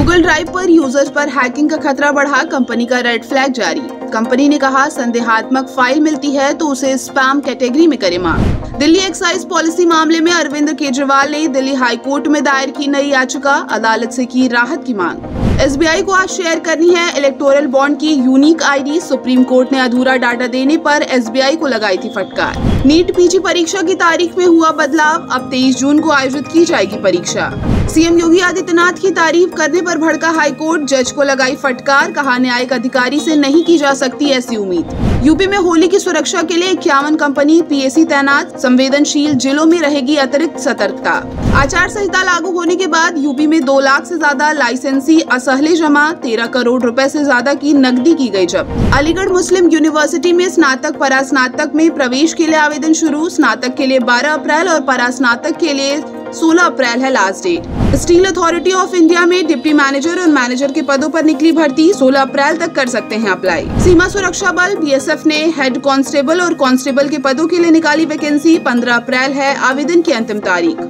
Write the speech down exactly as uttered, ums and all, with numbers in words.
Google drive पर users पर hacking का खतरा बढ़ा, कंपनी का रेड फ्लैग जारी। कंपनी ने कहा संदेहात्मक फाइल मिलती है तो उसे स्पैम कैटेगरी में करे मार्क। दिल्ली एक्साइज पॉलिसी मामले में अरविंद केजरीवाल ने दिल्ली हाई कोर्ट में दायर की नई याचिका, अदालत से की राहत की मांग। एसबीआई को आज शेयर करनी है इलेक्टोरल बॉन्ड की यूनिक आईडी, सुप्रीम कोर्ट ने अधूरा डाटा देने पर एसबीआई को लगाई थी फटकार। नीट पीजी परीक्षा की तारीख में हुआ बदलाव, अब तेईस जून को आयोजित की जाएगी परीक्षा। सीएम योगी आदित्यनाथ की तारीफ करने पर भड़का हाईकोर्ट, जज को लगाई फटकार, कहा न्यायिक अधिकारी से नहीं की जा सकती ऐसी उम्मीद। यूपी में होली की सुरक्षा के लिए इक्यावन कंपनी पीएसी तैनात, संवेदनशील जिलों में रहेगी अतिरिक्त सतर्कता। आचार संहिता लागू होने के बाद यूपी में दो लाख से ज्यादा लाइसेंसी असहले जमा, तेरह करोड़ रुपए से ज्यादा की नकदी की गई जब्त। अलीगढ़ मुस्लिम यूनिवर्सिटी में स्नातक परास्नातक में प्रवेश के लिए आवेदन शुरू, स्नातक के लिए बारह अप्रैल और परास्नातक के लिए सोलह अप्रैल है last date. Steel authority of India में डिप्टी मैनेजर और मैनेजर के पदों पर निकली भर्ती, सोलह अप्रैल तक कर सकते हैं अप्लाई। सीमा सुरक्षा बल बीएसएफ ने हेड कांस्टेबल और कांस्टेबल के पदों के लिए निकाली वैकेंसी, पंद्रह अप्रैल है आवेदन की अंतिम तारीख।